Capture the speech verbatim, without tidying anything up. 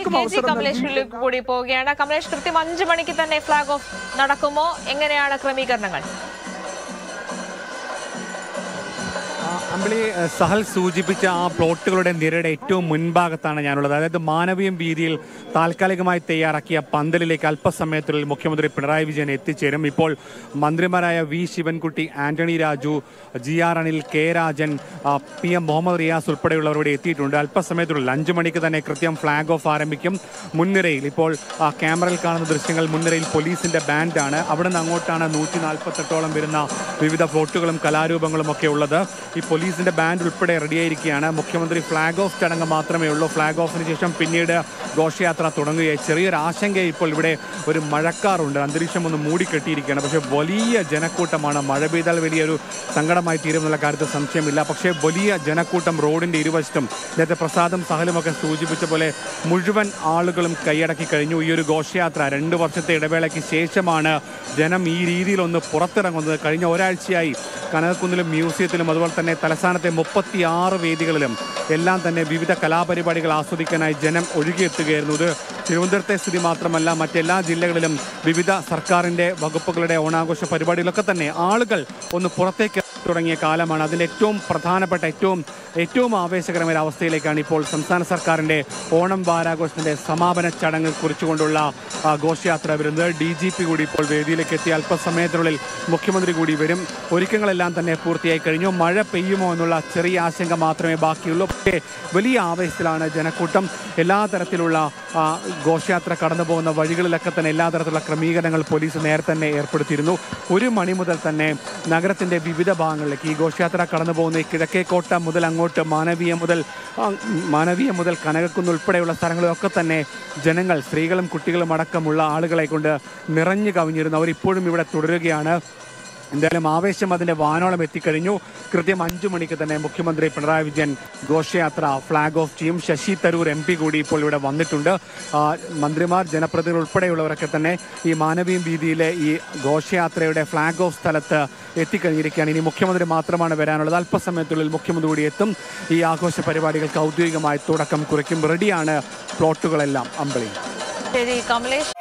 എല്ലാവർക്കും അവസരം കമലേഷിലേക്ക് കൂടി പോവുകയാണ്. കമലേഷ്, കൃത്യം അഞ്ചു മണിക്ക് തന്നെ ഫ്ലാഗ് ഓഫ് നടക്കുമോ? എങ്ങനെയാണ് ക്രമീകരണങ്ങൾ? അമ്പിളി, സഹൽ സൂചിപ്പിച്ച ആ പ്ലോട്ടുകളുടെ നിരയുടെ ഏറ്റവും മുൻഭാഗത്താണ് ഞാനുള്ളത്. അതായത് മാനവീയം വീതിയിൽ താൽക്കാലികമായി തയ്യാറാക്കിയ പന്തലിലേക്ക് അല്പസമയത്തിനുള്ളിൽ മുഖ്യമന്ത്രി പിണറായി വിജയൻ എത്തിച്ചേരും. ഇപ്പോൾ മന്ത്രിമാരായ വി ശിവൻകുട്ടി, ആന്റണി രാജു, ജി ആർ അനിൽ, കെ രാജൻ, പി എം മുഹമ്മദ് റിയാസ് ഉൾപ്പെടെയുള്ളവർ ഇവിടെ എത്തിയിട്ടുണ്ട്. അല്പസമയത്തിനുള്ളിൽ അഞ്ചു മണിക്ക് തന്നെ കൃത്യം ഫ്ലാഗ് ഓഫ് ആരംഭിക്കും. മുൻനിരയിൽ ഇപ്പോൾ ക്യാമറയിൽ കാണുന്ന ദൃശ്യങ്ങൾ മുൻനിരയിൽ പോലീസിന്റെ ബാൻഡാണ്. അവിടെ നിന്ന് അങ്ങോട്ടാണ് നൂറ്റി നാൽപ്പത്തെട്ടോളം വരുന്ന വിവിധ ഫ്ലോട്ടുകളും കലാരൂപങ്ങളും ഒക്കെ ഉള്ളത്. ഈ പോലീസിന്റെ ബാൻഡ് ഉൾപ്പെടെ റെഡിയായിരിക്കുകയാണ്. മുഖ്യമന്ത്രി ഫ്ലാഗ് ഓഫ് ചടങ്ങ് മാത്രമേ ഉള്ളൂ. ഫ്ലാഗ് ഓഫിന് ശേഷം പിന്നീട് ഘോഷയാത്ര തുടങ്ങുകയായി. ചെറിയൊരു ആശങ്ക ഇപ്പോൾ ഇവിടെ ഒരു മഴക്കാറുണ്ട്, അന്തരീക്ഷം ഒന്ന് മൂടിക്കെട്ടിയിരിക്കുകയാണ്. പക്ഷേ വലിയ ജനക്കൂട്ടമാണ്. മഴ പെയ്താൽ വലിയൊരു സങ്കടമായി തീരുമെന്നുള്ള കാര്യത്തിൽ സംശയമില്ല. പക്ഷേ വലിയ ജനക്കൂട്ടം റോഡിന്റെ ഇരുവശത്തും നേരത്തെ പ്രസാദും സഹലുമൊക്കെ സൂചിപ്പിച്ച പോലെ മുഴുവൻ ആളുകളും കൈയടക്കി കഴിഞ്ഞു. ഈ ഒരു ഘോഷയാത്ര രണ്ട് വർഷത്തെ ഇടവേളയ്ക്ക് ശേഷമാണ് ജനം ഈ രീതിയിലൊന്ന് പുറത്തിറങ്ങുന്നത്. കഴിഞ്ഞ ഒരാഴ്ചയായി കനകക്കുന്നിലും മ്യൂസിയത്തിലും അതുപോലെ തന്നെ തലസ്ഥാനത്തെ മുപ്പത്തിയാറ് വേദികളിലും എല്ലാം തന്നെ വിവിധ കലാപരിപാടികൾ ആസ്വദിക്കാനായി ജനം ഒഴുകിയെത്തുകയായിരുന്നു. ഇത് തിരുവനന്തപുരത്തെ സ്ഥിതി മാത്രമല്ല, മറ്റെല്ലാ ജില്ലകളിലും വിവിധ സർക്കാരിൻ്റെ വകുപ്പുകളുടെ ഓണാഘോഷ പരിപാടികളൊക്കെ തന്നെ ആളുകൾ ഒന്ന് പുറത്തേക്ക് തുടങ്ങിയ കാലമാണ്. അതിൻ്റെ ഏറ്റവും പ്രധാനപ്പെട്ട ഏറ്റവും ഏറ്റവും ആവേശകരമായ അവസ്ഥയിലേക്കാണ് ഇപ്പോൾ സംസ്ഥാന സർക്കാരിൻ്റെ ഓണം വാരാഘോഷത്തിൻ്റെ സമാപന ചടങ്ങ് കുറിച്ചുകൊണ്ടുള്ള ഘോഷയാത്ര വരുന്നത്. ഡി ജി പി കൂടി ഇപ്പോൾ വേദിയിലേക്ക് എത്തി. അല്പസമയത്തിനുള്ളിൽ മുഖ്യമന്ത്രി കൂടി വരും. ഒരുക്കങ്ങളെല്ലാം തന്നെ പൂർത്തിയായി കഴിഞ്ഞു. മഴ പെയ്യുമോ എന്നുള്ള ചെറിയ ആശങ്ക മാത്രമേ ബാക്കിയുള്ളൂ. പക്ഷേ വലിയ ആവേശത്തിലാണ് ജനക്കൂട്ടം. എല്ലാ തരത്തിലുള്ള ഘോഷയാത്ര കടന്നു പോകുന്ന വഴികളിലൊക്കെ തന്നെ എല്ലാ തരത്തിലുള്ള ക്രമീകരണങ്ങൾ പോലീസ് നേരത്തെ തന്നെ ഏർപ്പെടുത്തിയിരുന്നു. ഒരു മണി മുതൽ തന്നെ നഗരത്തിൻ്റെ വിവിധ ഭാഗങ്ങളിലേക്ക് ഈ ഘോഷയാത്ര കടന്നു പോകുന്ന ഈ കിഴക്കേക്കോട്ട മുതൽ അങ്ങോട്ട് മാനവീയം മുതൽ മാനവീയം മുതൽ കനകക്കുന്ന് ഉൾപ്പെടെയുള്ള സ്ഥലങ്ങളിലൊക്കെ തന്നെ ജനങ്ങൾ, സ്ത്രീകളും കുട്ടികളും അടക്കമുള്ള ആളുകളെ കൊണ്ട് നിറഞ്ഞു കവിഞ്ഞിരുന്നു. അവരിപ്പോഴും ഇവിടെ തുടരുകയാണ്. എന്തായാലും ആവേശം അതിൻ്റെ വാനോളം എത്തിക്കഴിഞ്ഞു. കൃത്യം അഞ്ചു മണിക്ക് തന്നെ മുഖ്യമന്ത്രി പിണറായി വിജയൻ ഘോഷയാത്ര ഫ്ലാഗ് ഓഫ് ചെയ്യും. ശശി തരൂർ എം പി കൂടി ഇപ്പോൾ ഇവിടെ വന്നിട്ടുണ്ട്. മന്ത്രിമാർ, ജനപ്രതിനിധികൾ ഉൾപ്പെടെയുള്ളവരൊക്കെ തന്നെ ഈ മാനവീയം വീതിയിലെ ഈ ഘോഷയാത്രയുടെ ഫ്ലാഗ് ഓഫ് സ്ഥലത്ത് എത്തിക്കഴിഞ്ഞിരിക്കുകയാണ്. ഇനി മുഖ്യമന്ത്രി മാത്രമാണ് വരാനുള്ളത്. അല്പസമയത്തുള്ളിൽ മുഖ്യമന്ത്രി കൂടി എത്തും. ഈ ആഘോഷ പരിപാടികൾക്ക് ഔദ്യോഗികമായി തുടക്കം കുറിക്കും. റെഡിയാണ് പ്ലോട്ടുകളെല്ലാം. അമ്പിളി. ശരി കമലേഷ്.